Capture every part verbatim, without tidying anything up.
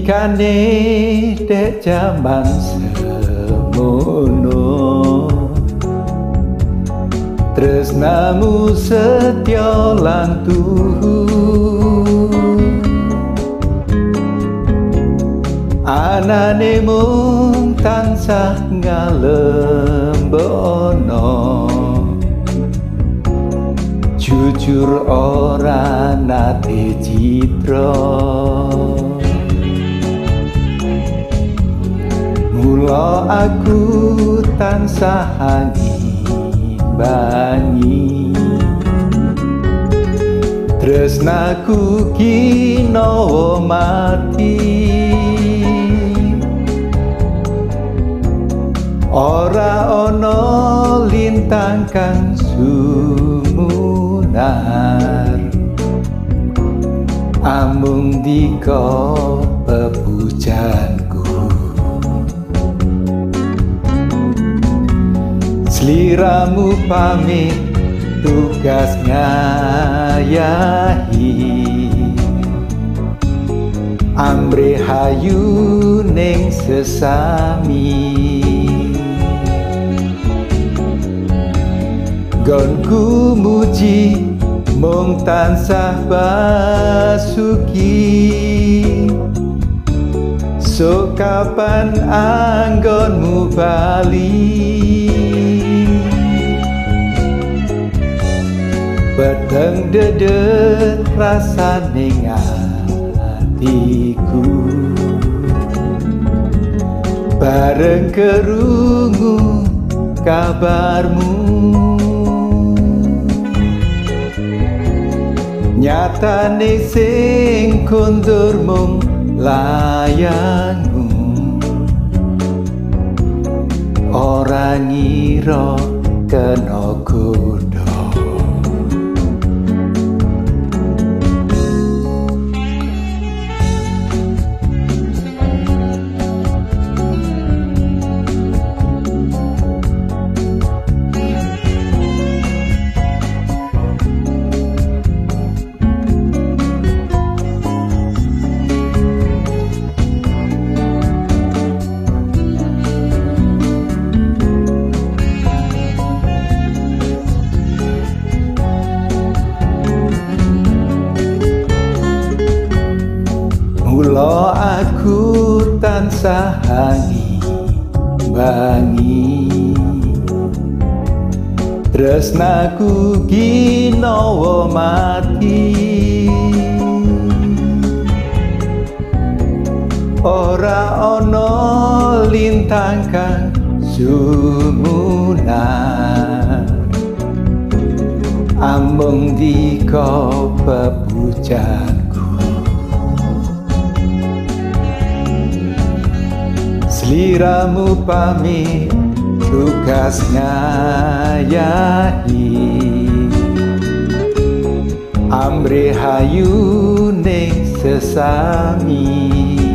Nalikane dek jaman semono, tresnamu setya lan tuhu, anane mung tansah ngalembono, jujur ora nate citra. Mula aku tansah ngimbangi, tresnaku kino mati. Ora ono lintang kang sumunar, amung dika pepujanku. Sliramu pamit tugas ngayahi, amre hayu ning sesami. Gonku muji mung tansah basuki, sok kapan anggonmu bali. Peteng dedet rasane ngatiku, bareng kerungu kabarmu. Nyatane sing kondur mung layangmu, ora ngira Keno Godho. Mula aku tansah ngimbangi, tresnaku kino mati. Ora ono lintang kang sumunar, amung dika pepujanku. Sliramu pamit tugas ngayahi, amre hayu ning sesami.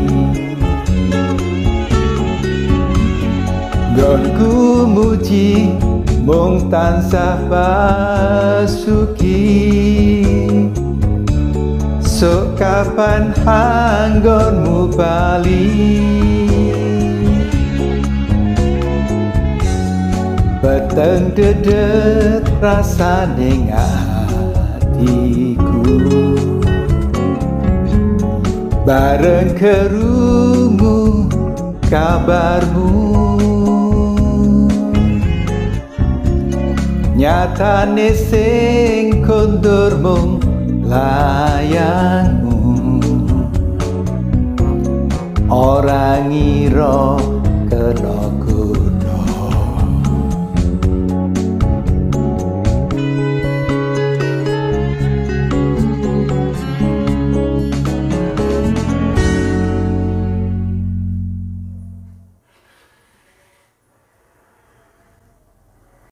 Gonku muji mung tansah basuki, sok kapan anggonmu bali. Peteng dedet rasane ngatiku, bareng kerungu kabarmu. Nyatane sing kondur mung layangmu, ora ngira Keno